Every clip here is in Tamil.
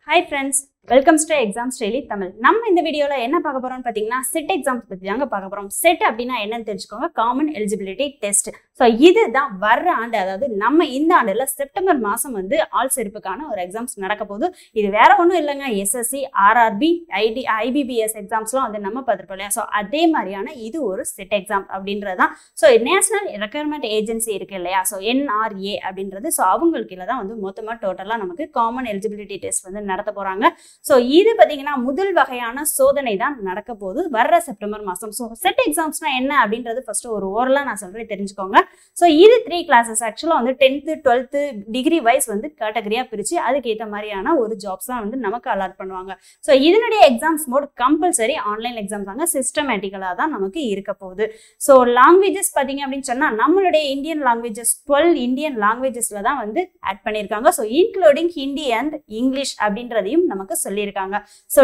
Hi friends, welcome to Exams Daily Tamil. நம்ம இந்த வீடியோல என்ன பார்க்க போறோம்னு பாத்தீங்கன்னா செட் எக்ஸாம்ஸ் பத்தி தாங்க பார்க்க போறோம். செட் அப்படினா என்னன்னு தெரிஞ்சுக்கோங்க. Common eligibility test. சோ இதுதான் வர்ற ஆண்டு, அதாவது நம்ம இந்த ஆண்டுல செப்டம்பர் மாசம் வந்து ஆல் செருப்புக்கான ஒரு எக்ஸாம்ஸ் நடக்க போகுது. இது வேற ஒண்ணும் இல்லங்க, எஸ்எஸ்சி, ஆர்ஆர்பி, ஐபிபிஎஸ் எக்ஸாம்ஸ்லாம் வந்து நம்ம பார்த்திருப்போம் இல்லையா. சோ அதே மாதிரியான இது ஒரு செட் எக்ஸாம் அப்படின்றதுதான். சோ நேஷனல் ரெக்ரூட்மெண்ட் ஏஜென்சி இருக்கு இல்லையா, சோ NRA அப்படின்றது. சோ அவங்களுக்கு கீழ தான் வந்து மொத்தமா டோட்டலா நமக்கு காமன் எலிஜிபிலிட்டி டெஸ்ட் வந்து நடத்த போறாங்க. சோ இது பாத்தீங்கன்னா முதல் வகையான சோதனை தான் நடக்க போகுது வர்ற செப்டம்பர் மாசம். சோ செட் எக்ஸாம்ஸ்னா என்ன அப்படின்றது ஃபர்ஸ்ட் ஒரு ஓரலா நான் சொல்றேன், தெரிஞ்சுக்கோங்க. சோ இது 3 கிளாஸஸ் ஆக்சுவலா வந்து 10th 12th டிகிரி வைஸ் வந்து கேட்டகரியா பிரிச்சு அதுக்கு ஏத்த மாதிரியான ஒரு ஜாப்ஸ் தான் வந்து நமக்கு அலாட் பண்ணுவாங்க. சோ இதனுடைய exams mode compulsory online exams தாங்க, சிஸ்டமேட்டிக்கலா தான் நமக்கு இருக்க போகுது. சோ லாங்குவேஜஸ் பாத்தீங்க அப்படின்னு சொன்னா நம்மளுடைய இந்தியன் லாங்குவேஜஸ் 12 இந்தியன் லாங்குவேஜஸ்ல தான் வந்து ஆட் பண்ணிருக்காங்க. So including Hindi and English அப்படின்றதையும் நமக்கு சொல்லியிருக்காங்க. சோ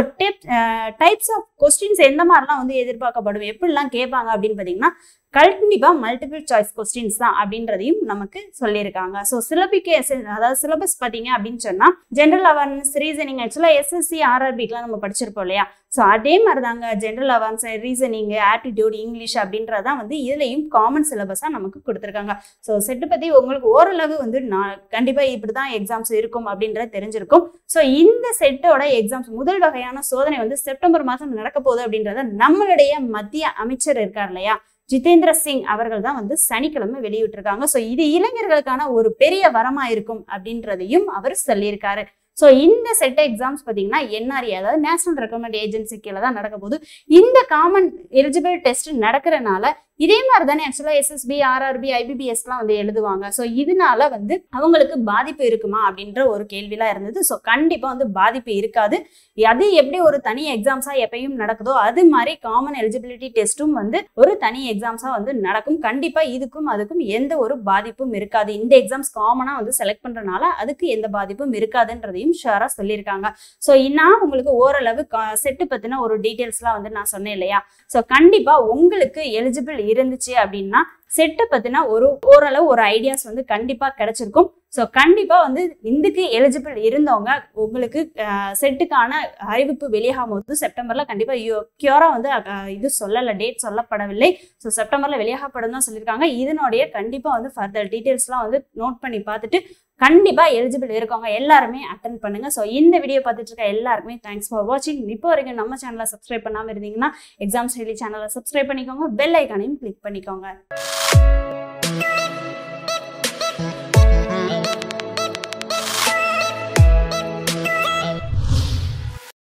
டைப்ஸ் ஆஃப் கொஸ்டின்ஸ் எந்த மாதிரிலாம் வந்து எதிர்பார்க்கப்படும், எப்படிலாம் கேட்பாங்க அப்படின்னு பாத்தீங்கன்னா கண்டிப்பா மல்டிபிள் சாய்ஸ் கொஸ்டின்ஸ் தான் அப்படின்றதையும் நமக்கு சொல்லியிருக்காங்க. ஸோ அதாவது சிலபஸ் பார்த்தீங்க அப்படின்னு சொன்னா general awareness, reasoning, actually SSC ஆர்ஆர்பிக்குலாம் நம்ம படிச்சிருப்போம் இல்லையா. ஸோ அதே மாதிரி தாங்க general awareness, reasoning, aptitude, English அப்படின்றதான் வந்து இதுலையும் காமன் சிலபஸா நமக்கு கொடுத்துருக்காங்க. ஸோ செட்டு பத்தி உங்களுக்கு ஓரளவு வந்து கண்டிப்பா இப்படிதான் எக்ஸாம்ஸ் இருக்கும் அப்படின்றது தெரிஞ்சிருக்கும். ஸோ இந்த செட்டோட எக்ஸாம்ஸ் முதல் வகையான சோதனை வந்து செப்டம்பர் மாதம் நடக்க போகுது அப்படின்றத நம்மளுடைய மத்திய அமைச்சர் இருக்கார் இல்லையா, ஜிதேந்திர சிங் அவர்கள் தான் வந்து சனிக்கிழமை வெளியிட்டிருக்காங்க. சோ இது இளைஞர்களுக்கான ஒரு பெரிய வரமா இருக்கும் அப்படின்றதையும் அவர் சொல்லியிருக்காரு. சோ இந்த செட் எக்ஸாம்ஸ் பாத்தீங்கன்னா NRA, அதாவது நேஷனல் ரெக்ரூட்மெண்ட் ஏஜென்சி கீழே தான் நடக்க போகுது. இந்த காமன் எலிஜிபிள் டெஸ்ட் நடக்கிறனால இதே மாதிரி தானே ஆக்சுவலா எஸ்எஸ்பி, ஆர்ஆர்பி, ஐபிபிஎஸ்லாம் வந்து எழுதுவாங்க. ஸோ இதனால வந்து அவங்களுக்கு பாதிப்பு இருக்குமா அப்படின்ற ஒரு கேள்விலாம் இருந்தது. ஸோ கண்டிப்பா வந்து பாதிப்பு இருக்காது. அது எப்படி ஒரு தனி எக்ஸாம்ஸா எப்பயும் நடக்குதோ அது மாதிரி காமன் எலிஜிபிலிட்டி டெஸ்ட்டும் வந்து ஒரு தனி எக்ஸாம்ஸா வந்து நடக்கும். கண்டிப்பா இதுக்கும் அதுக்கும் எந்த ஒரு பாதிப்பும் இருக்காது. இந்த எக்ஸாம்ஸ் காமனா வந்து செலக்ட் பண்றதுனால அதுக்கு எந்த பாதிப்பும் இருக்காதுன்றதையும் ஷுவரா சொல்லியிருக்காங்க. ஸோ நான் உங்களுக்கு ஓரளவு செட்டு பத்தின ஒரு டீட்டெயில்ஸ்லாம் வந்து நான் சொன்னேன் இல்லையா. ஸோ கண்டிப்பா உங்களுக்கு எலிஜிபிள் இருந்துச்சு அப்படின்னா செட்டை பத்தினா ஓரளவு ஒரு ஐடியாஸ் வந்து கண்டிப்பா கிடைச்சிருக்கும். ஸோ கண்டிப்பா வந்து இதுக்கு எலிஜிபிள் இருந்தவங்க உங்களுக்கு செட்டுக்கான அறிவிப்பு வெளியாகும் போது செப்டம்பர்ல கண்டிப்பா கியூரா வந்து இது சொல்லல, டேட் சொல்லப்படவில்லை. ஸோ செப்டம்பர்ல வெளியாகப்படும் தான் சொல்லியிருக்காங்க. இதனுடைய கண்டிப்பா வந்து ஃபர்தர் டீட்டெயில்ஸ்லாம் வந்து நோட் பண்ணி பார்த்துட்டு கண்டிப்பா எலிஜிபிள் இருக்கவங்க எல்லாருமே அட்டென்ட் பண்ணுங்க. ஸோ இந்த வீடியோ பார்த்துட்டு இருக்க எல்லாருக்குமே தேங்க்ஸ் ஃபார் வாட்சிங். இப்போ வரைக்கும் நம்ம சேனலை சப்ஸ்கிரைப் பண்ணாம இருந்தீங்கன்னா எக்ஸாம்ஸ் டெய்லி சேனலை சப்ஸ்கிரைப் பண்ணிக்கோங்க, பெல் ஐக்கானையும் கிளிக் பண்ணிக்கோங்க.